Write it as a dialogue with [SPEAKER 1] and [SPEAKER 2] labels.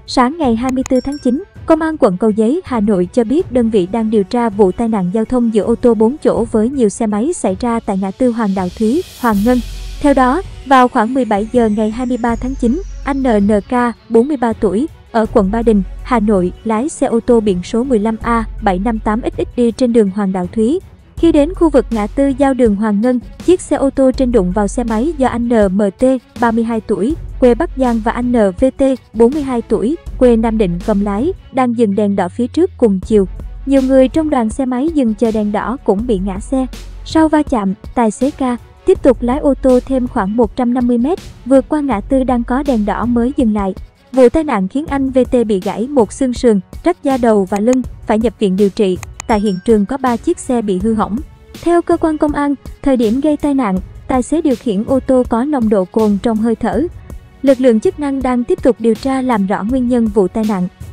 [SPEAKER 1] Sáng ngày 24 tháng 9, Công an quận Cầu Giấy, Hà Nội cho biết đơn vị đang điều tra vụ tai nạn giao thông giữa ô tô 4 chỗ với nhiều xe máy xảy ra tại ngã tư Hoàng Đạo Thúy, Hoàng Ngân. Theo đó, vào khoảng 17 giờ ngày 23 tháng 9, anh NNK, 43 tuổi, ở quận Ba Đình, Hà Nội, lái xe ô tô biển số 15A758XX trên đường Hoàng Đạo Thúy. Khi đến khu vực ngã tư giao đường Hoàng Ngân, chiếc xe ô tô trên đụng vào xe máy do anh NMT, 32 tuổi, quê Bắc Giang và anh NVT, 42 tuổi, quê Nam Định cầm lái, đang dừng đèn đỏ phía trước cùng chiều. Nhiều người trong đoàn xe máy dừng chờ đèn đỏ cũng bị ngã xe. Sau va chạm, tài xế K tiếp tục lái ô tô thêm khoảng 150 m, vượt qua ngã tư đang có đèn đỏ mới dừng lại. Vụ tai nạn khiến anh VT bị gãy một xương sườn, rách da đầu và lưng, phải nhập viện điều trị. Tại hiện trường có 3 chiếc xe bị hư hỏng. Theo cơ quan công an, thời điểm gây tai nạn, tài xế điều khiển ô tô có nồng độ cồn trong hơi thở. Lực lượng chức năng đang tiếp tục điều tra làm rõ nguyên nhân vụ tai nạn.